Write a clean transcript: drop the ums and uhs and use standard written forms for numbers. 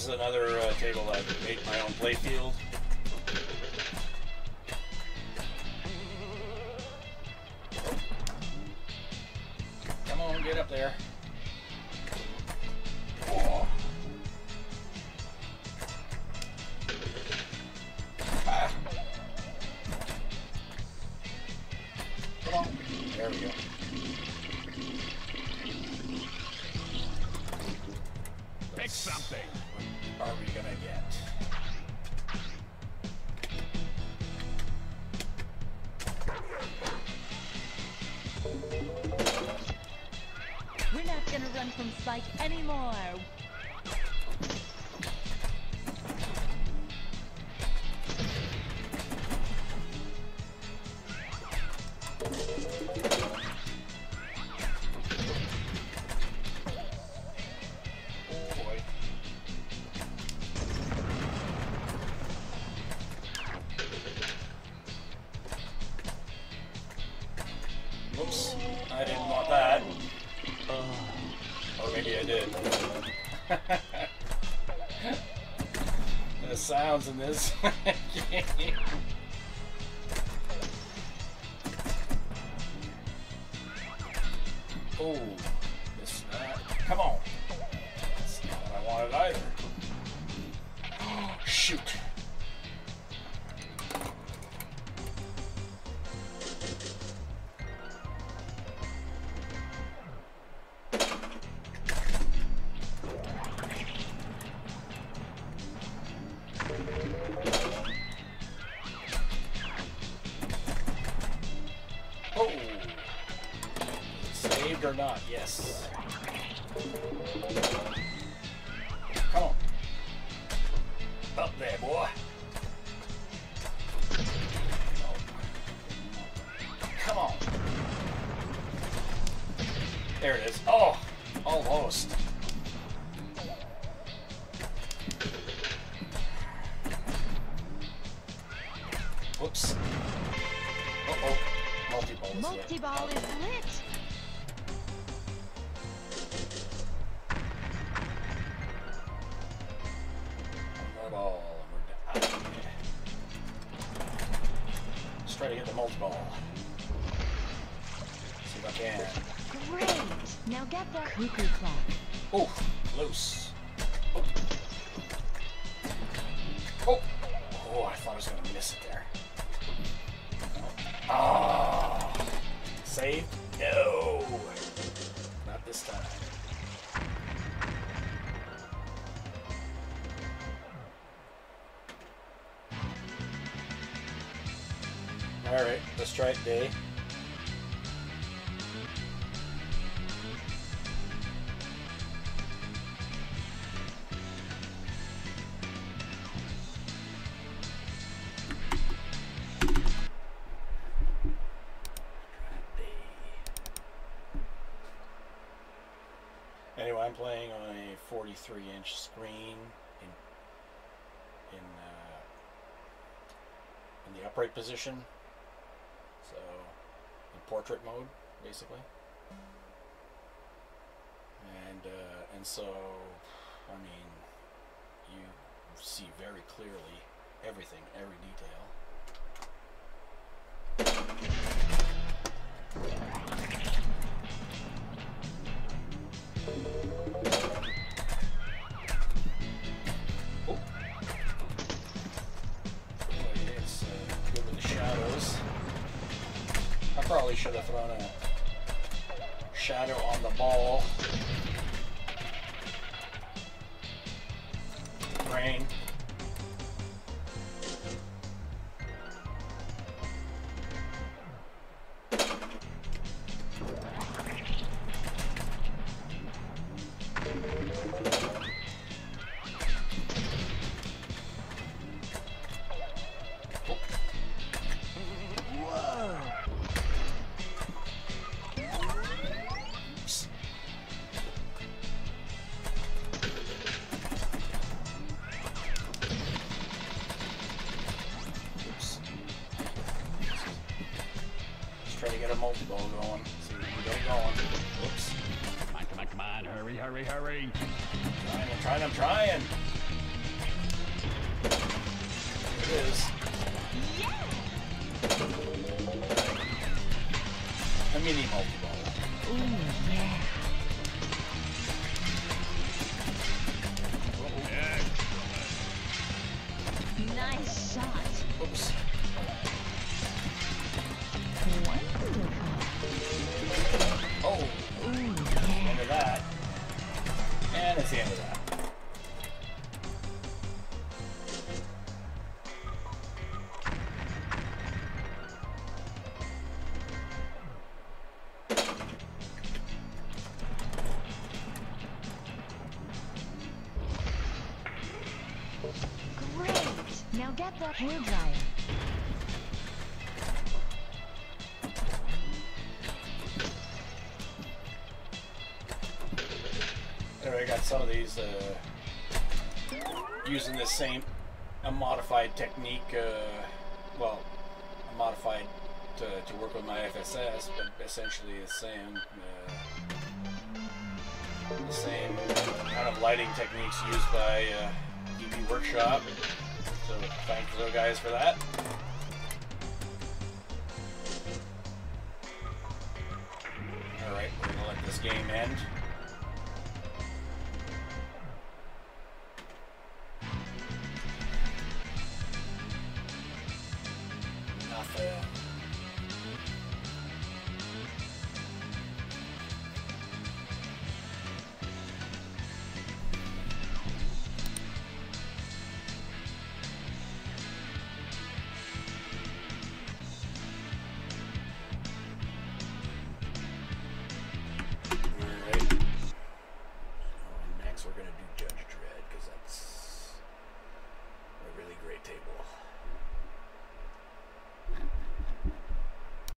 another table I've made my own play field. Come on, get up there. Oh. Ah. Come on. There we go. Pick something. What are we gonna get? We're not gonna run from Spike anymore. Oops, I didn't want that. Or maybe I did. The sounds in this game. Oh, this, come on. That's not what I wanted either. Shoot. Oh! Saved or not? Yes. Come on. Up there, boy. Come on. There it is. Oh! Almost. Whoops. Uh-oh. Multi-ball is Multi-ball is lit. Ball. We're down. Let's try to get the multi-ball. See if I can. Great. Now get that cuckoo clock. Oh, loose. Oh. Oh. Oh, I thought I was going to miss it there. Ah. Save? No. Not this time. Alright, let's try it day. Anyway, I'm playing on a 43-inch screen in the upright position, so in portrait mode, basically. And so, I mean, you see very clearly everything, every detail. Oh. It's good with the shadows. I probably should have thrown a shadow on the ball. Rain. Try to get a multi-ball going. See if we can get it going. Oops. Come on, hurry. I'm trying. it is. A mini multi-ball. Ooh, yeah. Nice shot. Oops. Wonderful. Oh, Ooh, end yeah. of that. And it's the end of that. Great. Now get the hairdryer. Anyway, I got some of these using the same, a modified technique, well, a modified to work with my FSS, but essentially the same kind of lighting techniques used by EV Workshop. So thanks to those guys for that. Alright, we're gonna let this game end.